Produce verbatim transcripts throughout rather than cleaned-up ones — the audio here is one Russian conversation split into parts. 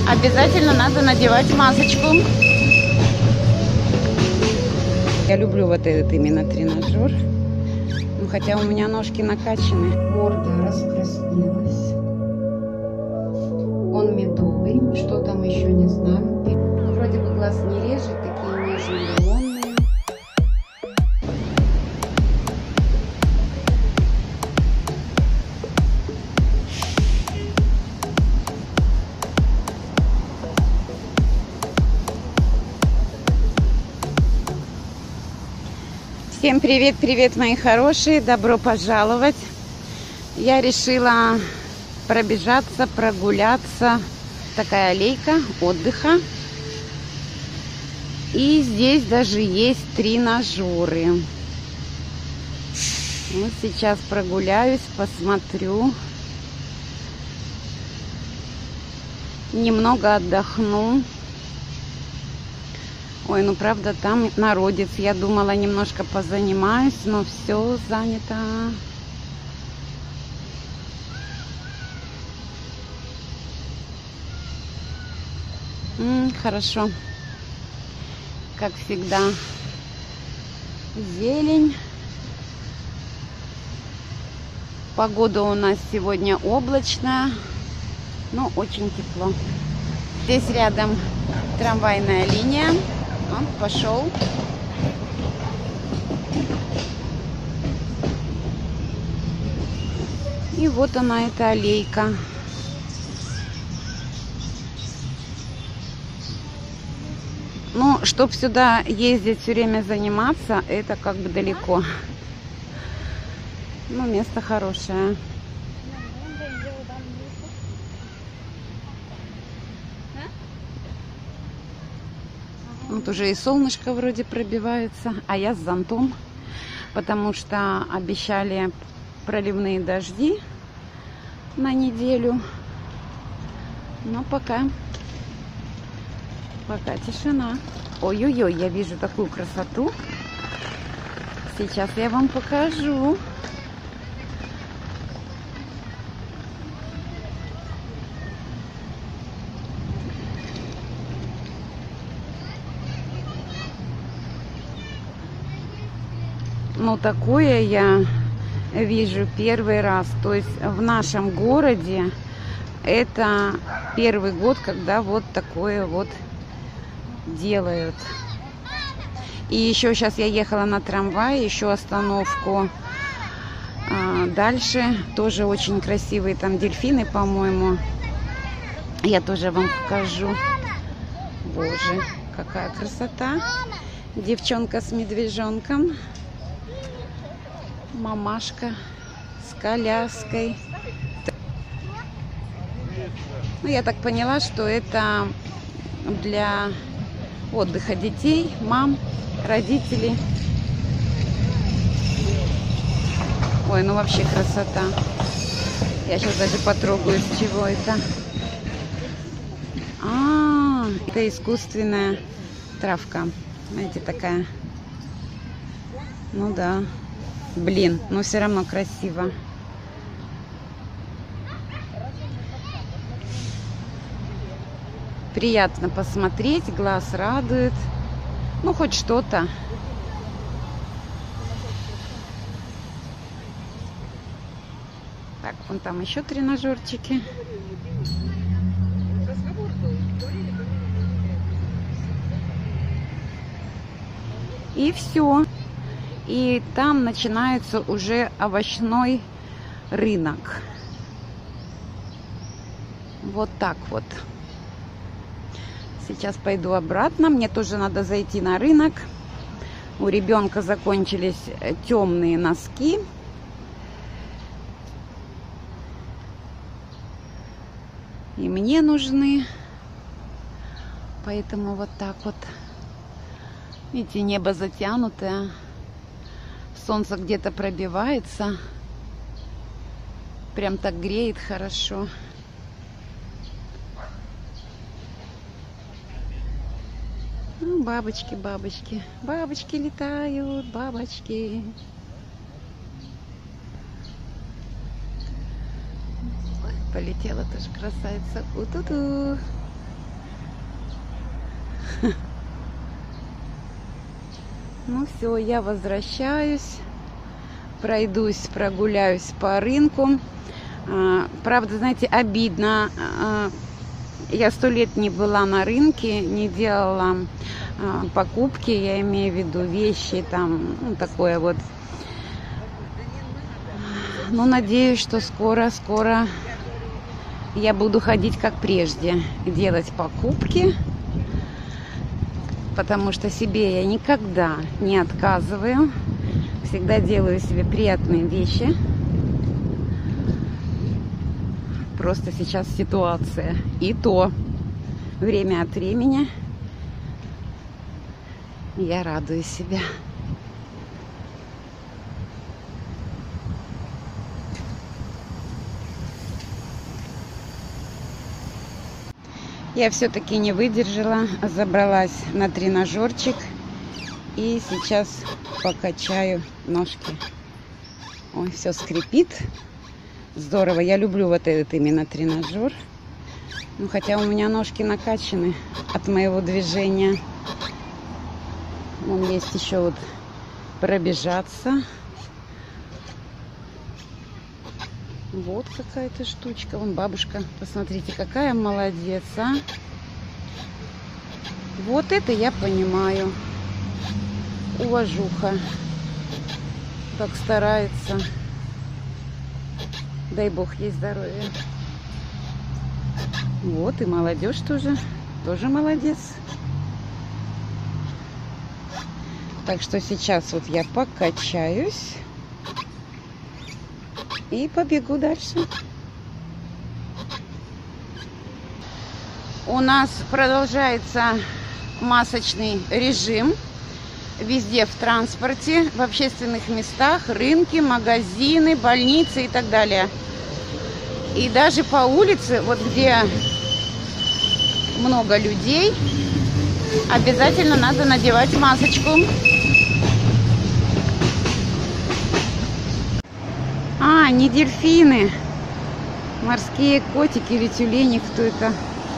Обязательно надо надевать масочку. Я люблю вот этот именно тренажер. Ну, хотя у меня ножки накачаны. Морда раскраснелась. Он медовый. Что там еще, не знаю. Ну, вроде бы глаз не режет. Такие нежные лимонные. Всем привет-привет, мои хорошие! Добро пожаловать! Я решила пробежаться, прогуляться. Такая аллейка отдыха. И здесь даже есть тренажеры. Вот сейчас прогуляюсь, посмотрю. Немного отдохну. Ой, ну правда, там народец. Я думала, немножко позанимаюсь, но все занято. М-м, хорошо. Как всегда, зелень. Погода у нас сегодня облачная, но очень тепло. Здесь рядом трамвайная линия. Он пошел. И вот она, эта аллейка. Ну, чтобы сюда ездить все время заниматься, это как бы далеко. Ну, место хорошее. Вот уже и солнышко вроде пробивается, а я с зонтом, потому что обещали проливные дожди на неделю. Но пока, пока тишина. Ой-ой-ой, я вижу такую красоту. Сейчас я вам покажу. Ну, такое я вижу первый раз. То есть в нашем городе это первый год, когда вот такое вот делают. И еще сейчас я ехала на трамвае, еще остановку а, дальше. Тоже очень красивые там дельфины, по-моему. Я тоже вам покажу. Боже, какая красота. Девчонка с медвежонком. Мамашка с коляской. Ну, я так поняла, что это для отдыха детей, мам, родителей. Ой, ну вообще красота. Я сейчас даже потрогаю, с чего это. А, это искусственная травка. Знаете, такая. Ну да. Блин, но все равно красиво. Приятно посмотреть, глаз радует. Ну, хоть что-то. Так, вон там еще тренажерчики. И все. И там начинается уже овощной рынок. Вот так вот. Сейчас пойду обратно. Мне тоже надо зайти на рынок. У ребенка закончились темные носки. И мне нужны. Поэтому вот так вот. Видите, небо затянутое. Солнце где-то пробивается. Прям так греет хорошо. Ну, бабочки, бабочки. Бабочки летают, бабочки. Полетела тоже красавица. У-ту-ту. Ну все, я возвращаюсь, пройдусь, прогуляюсь по рынку. Правда, знаете, обидно. Я сто лет не была на рынке, не делала покупки, я имею в виду вещи, там, ну, такое вот. Но надеюсь, что скоро-скоро я буду ходить как прежде, делать покупки, потому что себе я никогда не отказываю, всегда делаю себе приятные вещи. Просто сейчас ситуация. И то время от времени я радую себя. Я все-таки не выдержала, забралась на тренажерчик и сейчас покачаю ножки. Ой, все скрипит. Здорово, я люблю вот этот именно тренажер. Ну, хотя у меня ножки накачаны от моего движения. Вон есть еще вот пробежаться. Вот какая-то штучка. Вон бабушка, посмотрите, какая молодец, а. Вот это я понимаю. Уважуха. Так старается. Дай бог ей здоровья. Вот и молодежь тоже. Тоже молодец. Так что сейчас вот я покачаюсь. И побегу дальше. У нас продолжается масочный режим. Везде в транспорте, в общественных местах, рынки, магазины, больницы и так далее. И даже по улице, вот где много людей, обязательно надо надевать масочку. А, не дельфины. Морские котики или тюлени, кто это?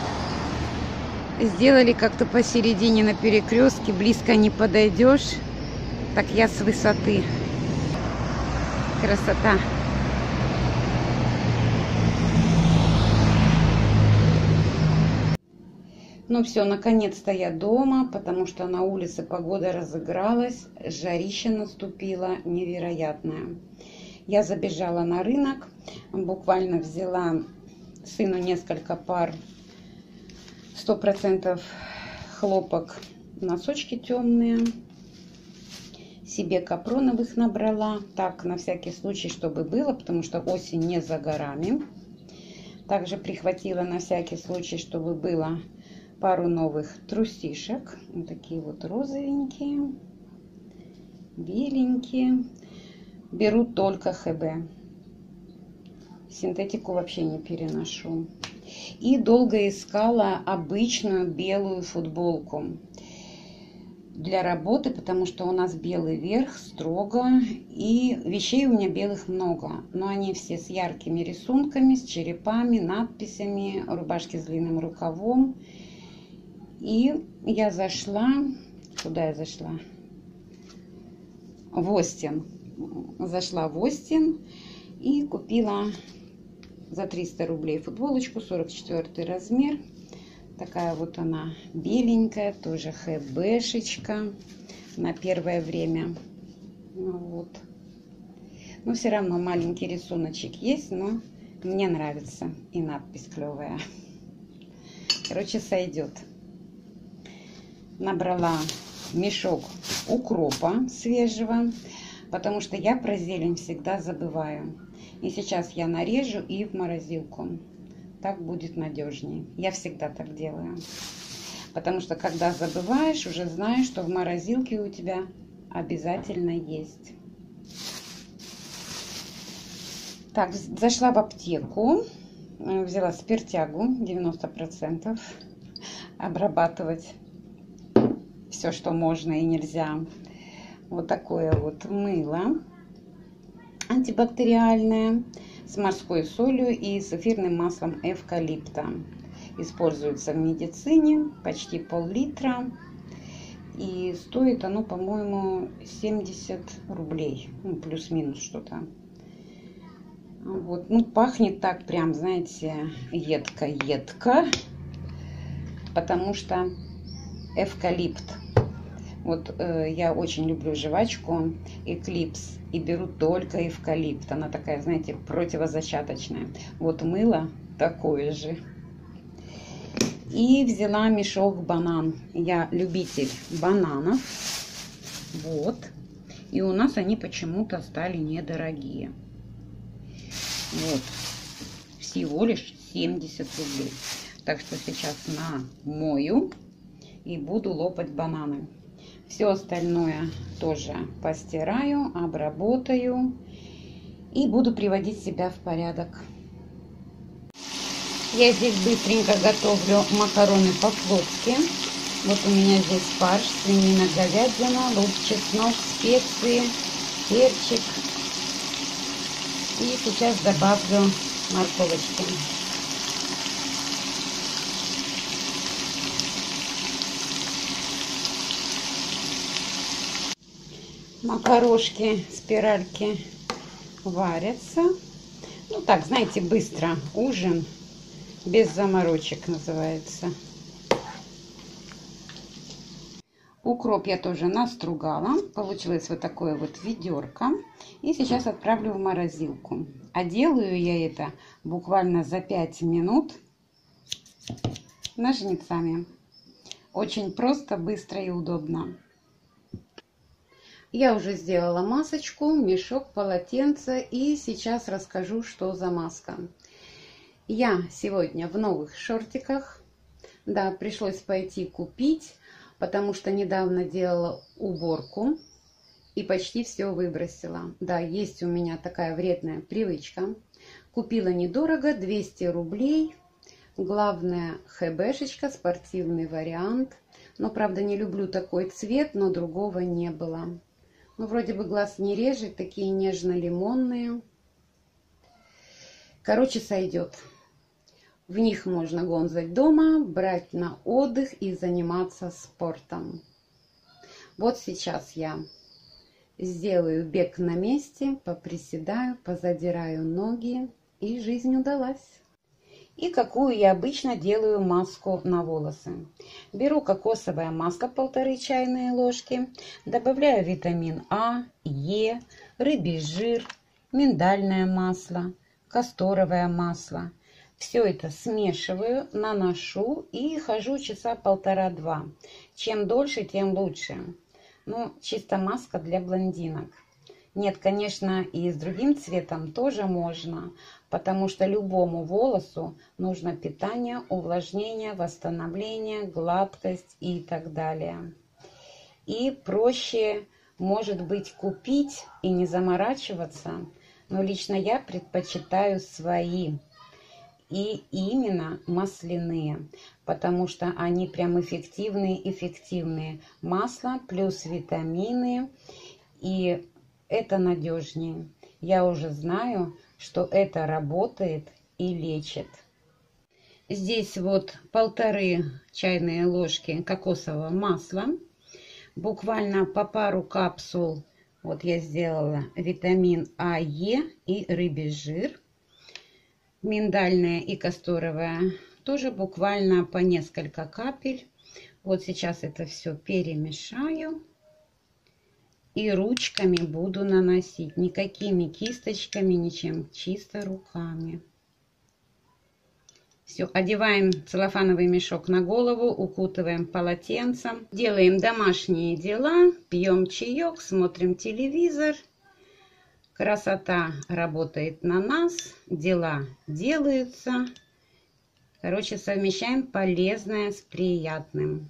Сделали как-то посередине на перекрестке, близко не подойдешь. Так я с высоты. Красота. Ну все, наконец-то я дома, потому что на улице погода разыгралась, жарища наступила невероятная. Я забежала на рынок, буквально взяла сыну несколько пар сто процентов хлопок, носочки темные, себе капроновых набрала, так на всякий случай, чтобы было, потому что осень не за горами. Также прихватила на всякий случай, чтобы было пару новых трусишек, вот такие вот розовенькие, беленькие. Беру только ХБ, синтетику вообще не переношу. И долго искала обычную белую футболку для работы, потому что у нас белый верх, строго, и вещей у меня белых много, но они все с яркими рисунками, с черепами, надписями, рубашки с длинным рукавом. И я зашла, куда я зашла? В Остин. Зашла в Остин и купила за триста рублей футболочку, сорок четвёртый размер. Такая вот она беленькая, тоже ХБшечка на первое время. Ну, вот. Но все равно маленький рисуночек есть, но мне нравится. И надпись клевая. Короче, сойдет. Набрала мешок укропа свежего, потому что я про зелень всегда забываю. И сейчас я нарежу и в морозилку. Так будет надежнее. Я всегда так делаю. Потому что когда забываешь, уже знаешь, что в морозилке у тебя обязательно есть. Так, зашла в аптеку. Взяла спиртягу девяносто процентов. Обрабатывать все, что можно и нельзя. Вот такое вот мыло антибактериальное с морской солью и с эфирным маслом эвкалипта. используется в медицине, почти пол-литра. И стоит оно, по-моему, семьдесят рублей, ну, плюс-минус что-то. Вот, ну, пахнет так прям, знаете, едко-едко, потому что эвкалипт. Вот э, я очень люблю жвачку Эклипс и беру только эвкалипт. Она такая, знаете, противозачаточная. Вот мыло такое же. И взяла мешок банан. Я любитель бананов. Вот. И у нас они почему-то стали недорогие. Вот. Всего лишь семьдесят рублей. Так что сейчас намою и буду лопать бананы. Все остальное тоже постираю, обработаю и буду приводить себя в порядок. Я здесь быстренько готовлю макароны по-флотски. Вот у меня здесь фарш, свинина, говядина, лук, чеснок, специи, перчик. И сейчас добавлю морковочки. Макарошки, спиральки варятся. Ну так, знаете, быстро. Ужин без заморочек называется. Укроп я тоже настругала. Получилось вот такое вот ведерко. И сейчас отправлю в морозилку. А делаю я это буквально за пять минут ножницами. Очень просто, быстро и удобно. Я уже сделала масочку, мешок, полотенце, и сейчас расскажу, что за маска. Я сегодня в новых шортиках. Да, пришлось пойти купить, потому что недавно делала уборку и почти все выбросила. Да, есть у меня такая вредная привычка. Купила недорого, двести рублей. Главное, хэбэшечка, спортивный вариант. Но, правда, не люблю такой цвет, но другого не было. Ну, вроде бы глаз не режет, такие нежно-лимонные. Короче, сойдет. В них можно гонзать дома, брать на отдых и заниматься спортом. Вот сейчас я сделаю бег на месте, поприседаю, позадираю ноги, и жизнь удалась. И какую я обычно делаю маску на волосы. Беру кокосовая маска полторы чайные ложки, добавляю витамин А, Е, рыбий жир, миндальное масло, касторовое масло. Все это смешиваю, наношу и хожу часа полтора-два. Чем дольше, тем лучше. Ну, чисто маска для блондинок. Нет, конечно, и с другим цветом тоже можно, потому что любому волосу нужно питание, увлажнение, восстановление, гладкость и так далее. И проще, может быть, купить и не заморачиваться, но лично я предпочитаю свои. И именно масляные, потому что они прям эффективные-эффективные. Масло плюс витамины, и это надежнее. Я уже знаю, что это работает и лечит. Здесь вот полторы чайные ложки кокосового масла. Буквально по пару капсул. Вот я сделала витамин А, Е и рыбий жир. Миндальное и касторовое тоже буквально по несколько капель. Вот сейчас это все перемешаю. И ручками буду наносить. Никакими кисточками, ничем. Чисто руками. Все, одеваем целлофановый мешок на голову, укутываем полотенцем. Делаем домашние дела, пьем чаек, смотрим телевизор. Красота работает на нас, дела делаются. Короче, совмещаем полезное с приятным.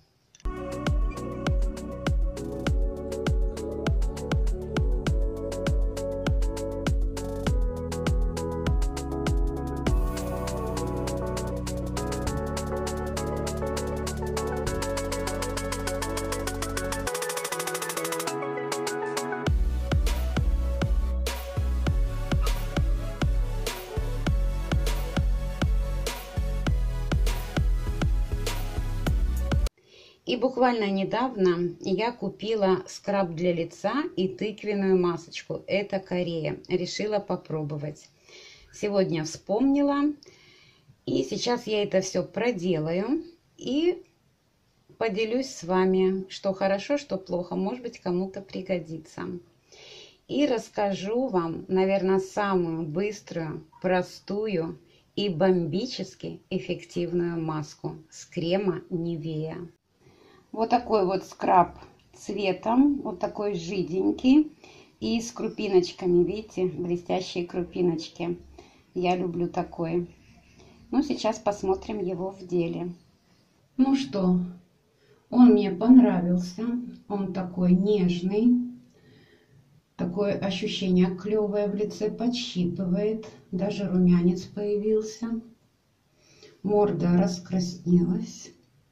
И буквально недавно я купила скраб для лица и тыквенную масочку. Это Корея. Решила попробовать. Сегодня вспомнила. И сейчас я это все проделаю. И поделюсь с вами, что хорошо, что плохо. Может быть, кому-то пригодится. И расскажу вам, наверное, самую быструю, простую и бомбически эффективную маску с крема Нивея. Вот такой вот скраб цветом, вот такой жиденький и с крупиночками, видите, блестящие крупиночки. Я люблю такой. Ну, сейчас посмотрим его в деле. Ну что, он мне понравился, он такой нежный, такое ощущение клевое в лице, подщипывает, даже румянец появился, морда раскраснелась.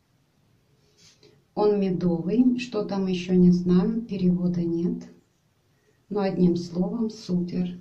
Он медовый, что там еще не знаю, перевода нет. Но одним словом, супер.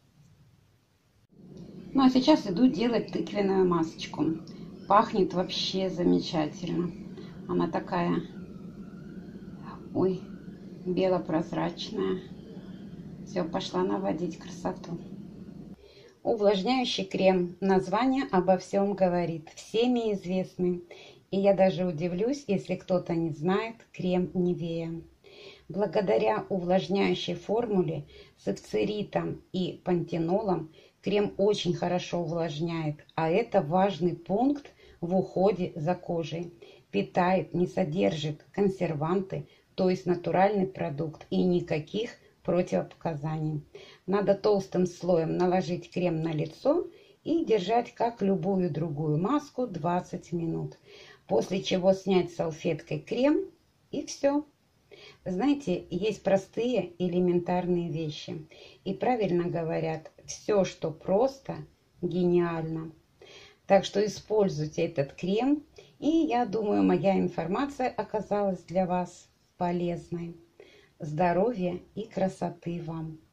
Ну а сейчас иду делать тыквенную масочку. Пахнет вообще замечательно. Она такая, ой, белопрозрачная. Все, пошла наводить красоту. Увлажняющий крем. Название обо всем говорит. Всеми известный. И я даже удивлюсь, если кто-то не знает крем Нивея. Благодаря увлажняющей формуле с эвцеритом и пантенолом крем очень хорошо увлажняет, а это важный пункт в уходе за кожей. Питает, не содержит консерванты, то есть натуральный продукт и никаких противопоказаний. Надо толстым слоем наложить крем на лицо и держать, как любую другую маску, двадцать минут. После чего снять салфеткой крем и все. Знаете, есть простые элементарные вещи. И правильно говорят, все, что просто, гениально. Так что используйте этот крем. И я думаю, моя информация оказалась для вас полезной. Здоровья и красоты вам!